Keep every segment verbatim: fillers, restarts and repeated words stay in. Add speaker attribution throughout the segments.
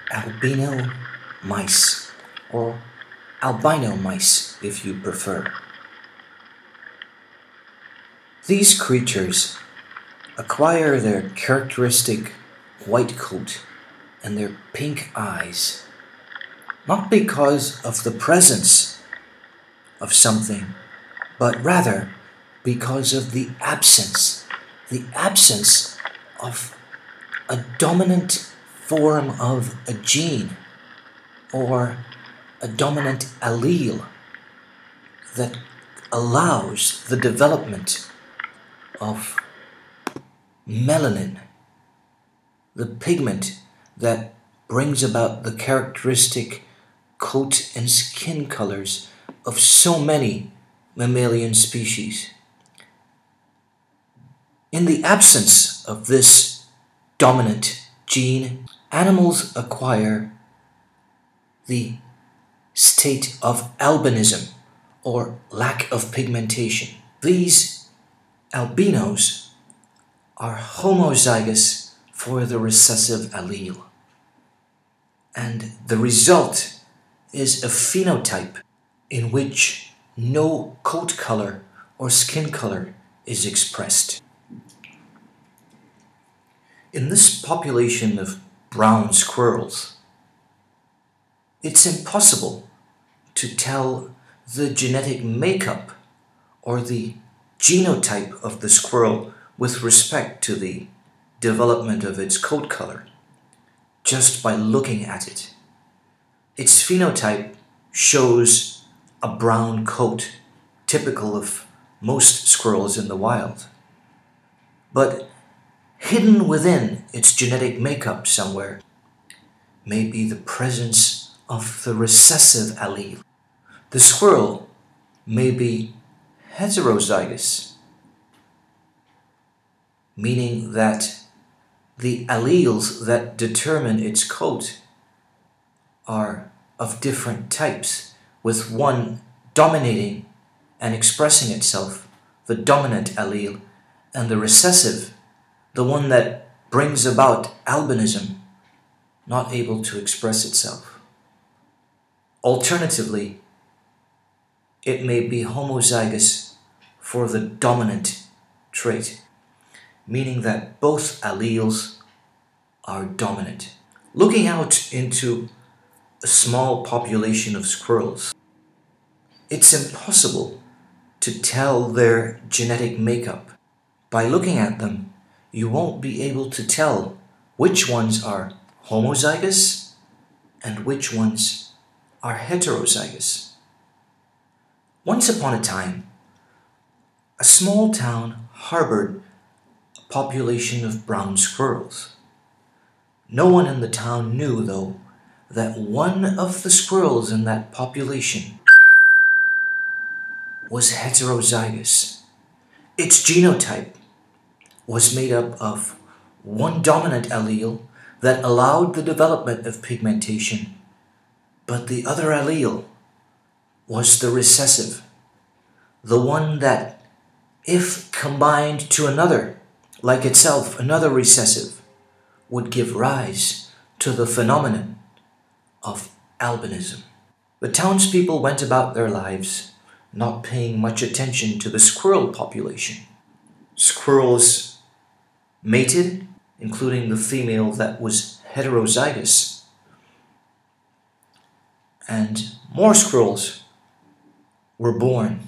Speaker 1: albino mice, or albino mice if you prefer. These creatures acquire their characteristic white coat and their pink eyes not because of the presence of something, but rather because of the absence, the absence of a dominant form of a gene or a dominant allele that allows the development of melanin, the pigment that brings about the characteristic coat and skin colors of so many mammalian species. In the absence of this dominant gene, animals acquire the state of albinism or lack of pigmentation. These albinos are homozygous for the recessive allele, and the result is a phenotype in which no coat color or skin color is expressed. In this population of brown squirrels, it's impossible to tell the genetic makeup or the genotype of the squirrel with respect to the development of its coat color just by looking at it. Its phenotype shows a brown coat, typical of most squirrels in the wild. But hidden within its genetic makeup somewhere may be the presence of the recessive allele. The squirrel may be heterozygous, meaning that the alleles that determine its coat are of different types, with one dominating and expressing itself, the dominant allele, and the recessive, the one that brings about albinism, not able to express itself. Alternatively, it may be homozygous for the dominant trait, meaning that both alleles are dominant. Looking out into a small population of squirrels, it's impossible to tell their genetic makeup. By looking at them, you won't be able to tell which ones are homozygous and which ones are heterozygous. Once upon a time, a small town harbored a population of brown squirrels. No one in the town knew, though, that one of the squirrels in that population was heterozygous. Its genotype was made up of one dominant allele that allowed the development of pigmentation, but the other allele was the recessive, the one that, if combined to another, like itself, another recessive, would give rise to the phenomenon of albinism. The townspeople went about their lives not paying much attention to the squirrel population. Squirrels mated, including the female that was heterozygous, and more squirrels were born.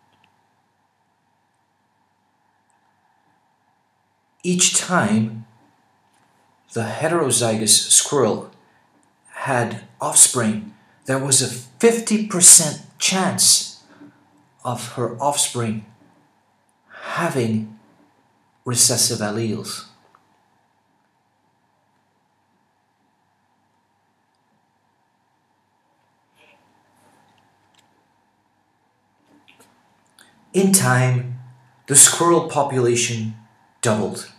Speaker 1: Each time the heterozygous squirrel had offspring, there was a fifty percent chance of her offspring having recessive alleles. In time, the squirrel population doubled,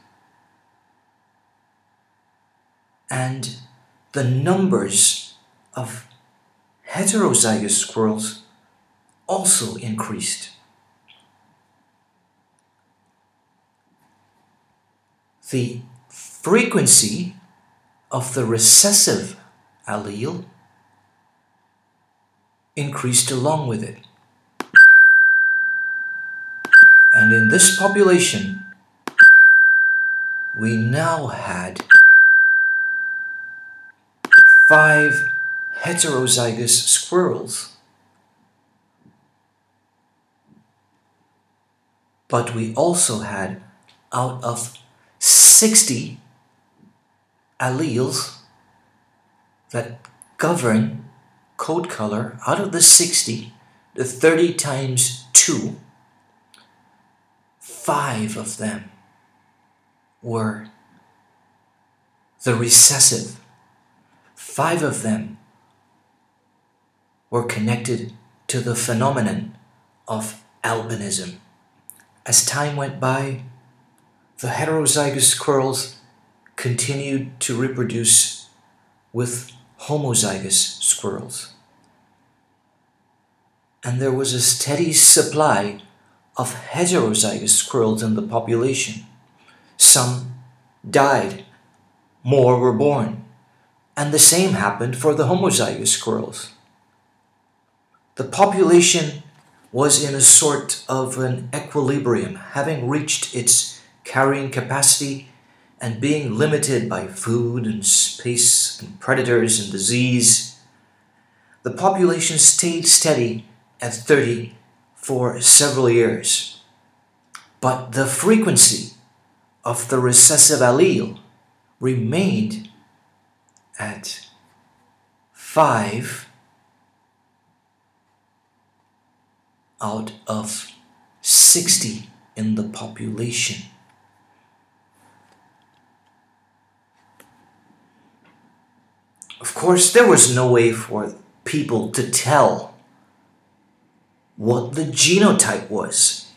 Speaker 1: and the numbers of heterozygous squirrels also increased. The frequency of the recessive allele increased along with it. And in this population, we now had five heterozygous squirrels. But we also had, out of sixty alleles that govern coat color, out of the sixty, the thirty times two, five of them were the recessive. Five of them were connected to the phenomenon of albinism. As time went by, the heterozygous squirrels continued to reproduce with homozygous squirrels. And there was a steady supply of heterozygous squirrels in the population. Some died, more were born, and the same happened for the homozygous squirrels. The population was in a sort of an equilibrium, having reached its carrying capacity and being limited by food and space and predators and disease. The population stayed steady at thirty for several years, but the frequency of the recessive allele remained at five out of sixty in the population. Of course, there was no way for people to tell what the genotype was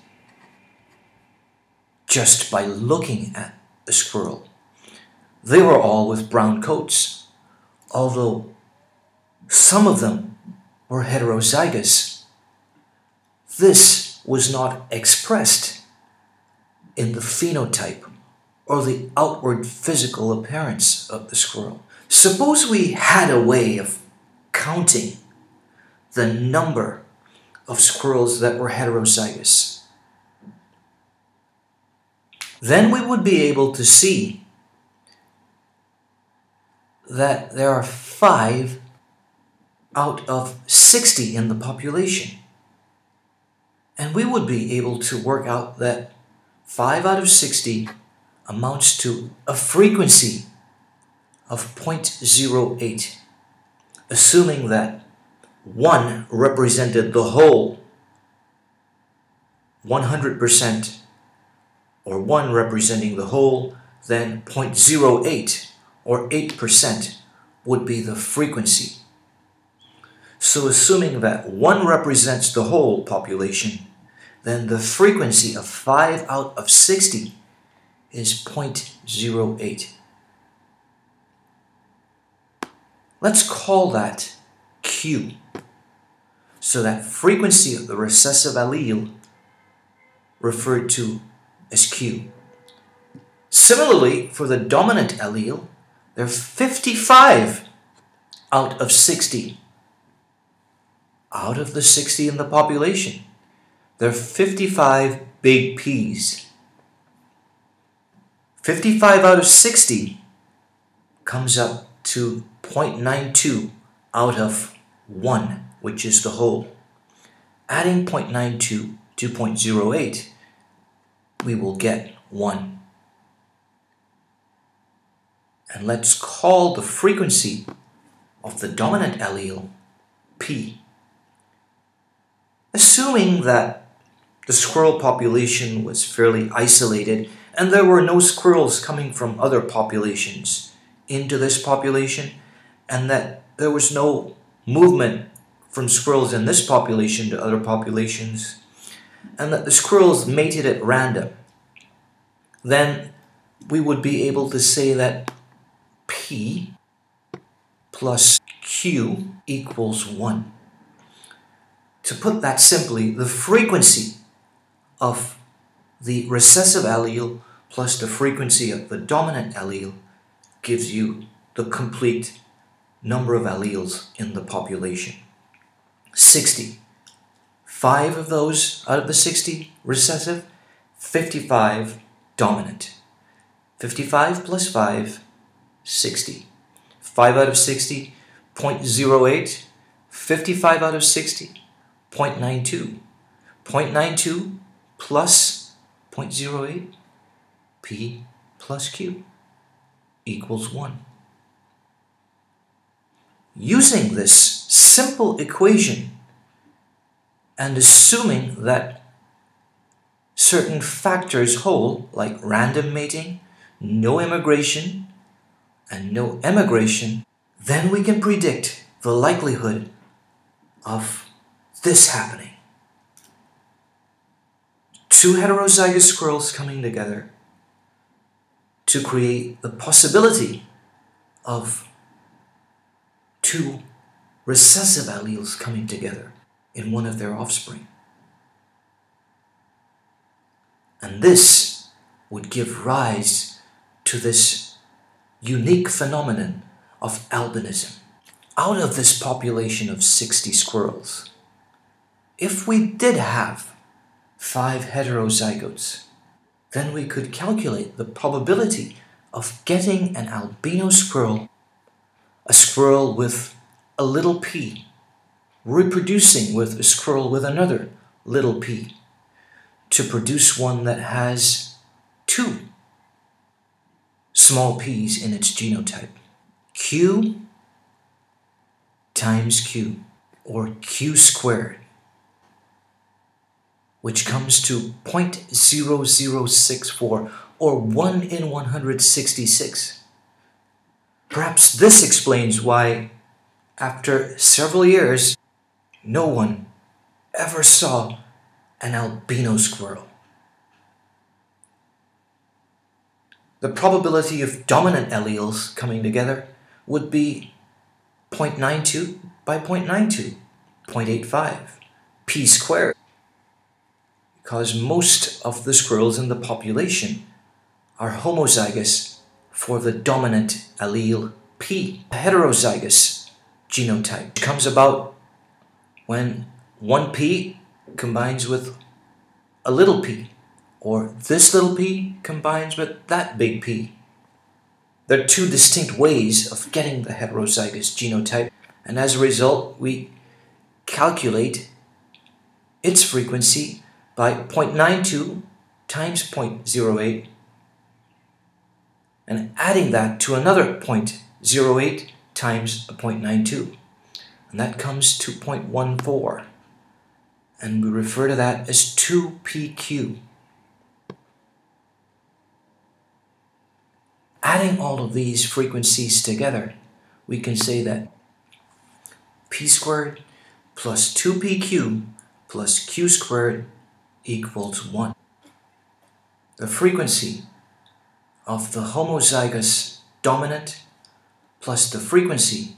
Speaker 1: just by looking at a squirrel. They were all with brown coats, although some of them were heterozygous. This was not expressed in the phenotype or the outward physical appearance of the squirrel. Suppose we had a way of counting the number of squirrels that were heterozygous. Then we would be able to see that there are five out of sixty in the population. And we would be able to work out that five out of sixty amounts to a frequency of zero point zero eight, assuming that one represented the whole one hundred percent, or one representing the whole, then zero point zero eight or eight percent would be the frequency. So assuming that one represents the whole population, then the frequency of five out of sixty is zero point zero eight. Let's call that Q. So that frequency of the recessive allele referred to as Q. Similarly, for the dominant allele, there are fifty-five out of sixty. Out of the sixty in the population, there are fifty-five big P's. fifty-five out of sixty comes up to zero point nine two out of one, which is the whole. Adding zero point nine two to zero point zero eight, we will get one. And let's call the frequency of the dominant allele P. Assuming that the squirrel population was fairly isolated and there were no squirrels coming from other populations into this population, and that there was no movement from squirrels in this population to other populations, and that the squirrels mated at random, then we would be able to say that P plus Q equals one. To put that simply, the frequency of the recessive allele plus the frequency of the dominant allele gives you the complete number of alleles in the population. sixty. Five of those out of the sixty recessive, fifty-five dominant. fifty-five plus five, sixty. five out of sixty, zero point zero eight. fifty-five out of sixty, zero point nine two. zero point nine two plus zero point zero eight, P plus Q equals one. Using this simple equation and assuming that certain factors hold, like random mating, no immigration, and no emigration, then we can predict the likelihood of this happening. Two heterozygous squirrels coming together to create the possibility of two recessive alleles coming together in one of their offspring. And this would give rise to this unique phenomenon of albinism. Out of this population of sixty squirrels, if we did have five heterozygotes, then we could calculate the probability of getting an albino squirrel, a squirrel with a little p, reproducing with a squirrel with another little p, to produce one that has two small p's in its genotype. Q times Q, or Q squared, which comes to zero point zero zero six four, or one in one hundred sixty-six. Perhaps this explains why, after several years, no one ever saw an albino squirrel. The probability of dominant alleles coming together would be zero point nine two by zero point nine two, zero point eight five, p squared, because most of the squirrels in the population are homozygous for the dominant allele P. A heterozygous genotype comes about when one P combines with a little p, or this little p combines with that big P. There are two distinct ways of getting the heterozygous genotype, and as a result, we calculate its frequency by zero point nine two times zero point zero eight, and adding that to another zero point zero eight times zero point nine two, and that comes to zero point one four, and we refer to that as two P Q. Adding all of these frequencies together, we can say that P squared plus two P Q plus Q squared equals one. The frequency of the homozygous dominant plus the frequency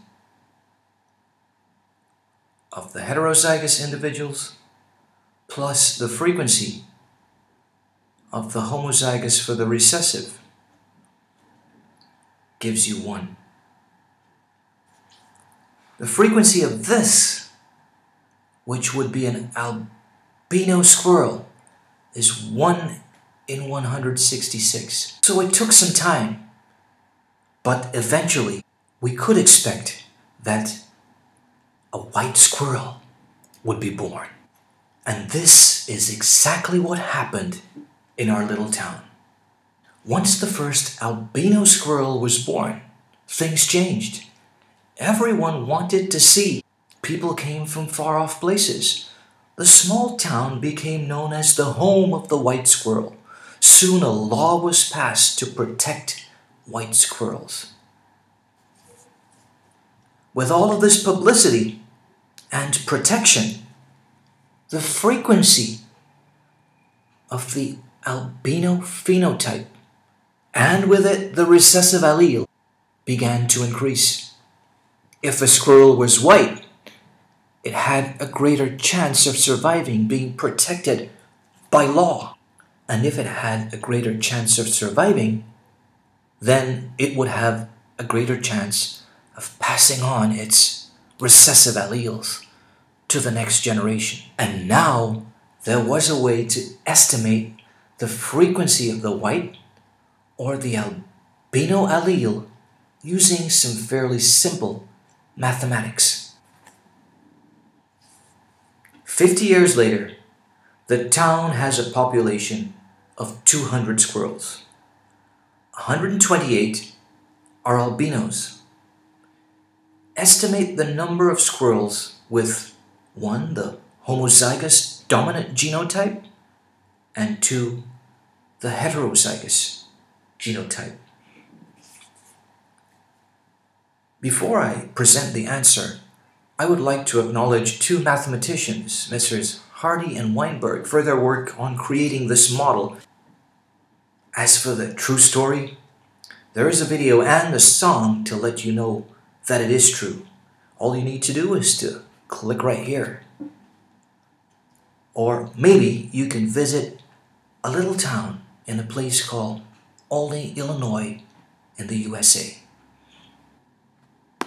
Speaker 1: of the heterozygous individuals plus the frequency of the homozygous for the recessive gives you one. The frequency of this, which would be an albino squirrel, is one in one hundred sixty-six. So it took some time, but eventually we could expect that a white squirrel would be born. And this is exactly what happened in our little town. Once the first albino squirrel was born, things changed. Everyone wanted to see. People came from far-off places. The small town became known as the home of the white squirrel. Soon a law was passed to protect white squirrels. With all of this publicity and protection, the frequency of the albino phenotype, and with it the recessive allele, began to increase. If a squirrel was white, it had a greater chance of surviving, being protected by law. And if it had a greater chance of surviving, then it would have a greater chance of passing on its recessive alleles to the next generation. And now there was a way to estimate the frequency of the white or the albino allele using some fairly simple mathematics. Fifty years later, the town has a population of two hundred squirrels. one hundred twenty-eight are albinos. Estimate the number of squirrels with one, the homozygous dominant genotype, and two, the heterozygous genotype. Before I present the answer, I would like to acknowledge two mathematicians, Messrs Hardy and Weinberg, for their work on creating this model. As for the true story, there is a video and a song to let you know that it is true. All you need to do is to click right here. Or maybe you can visit a little town in a place called Albany, Illinois in the U S A.